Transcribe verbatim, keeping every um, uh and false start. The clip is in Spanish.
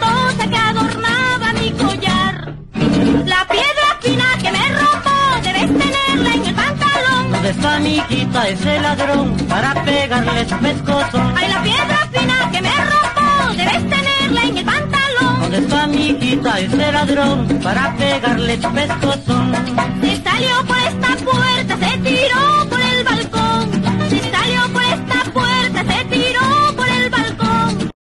grandote que adornaba mi collar. La piedra fina que me robó debes tenerla en el pantalón. ¿Dónde está mi hijita ese ladrón para pegarle su pescozón? Ay, la piedra fina que me robó debes tenerla en el pantalón. ¿Dónde está mi hijita ese ladrón para pegarle su pescozón? Se salió por esta puerta, se tiró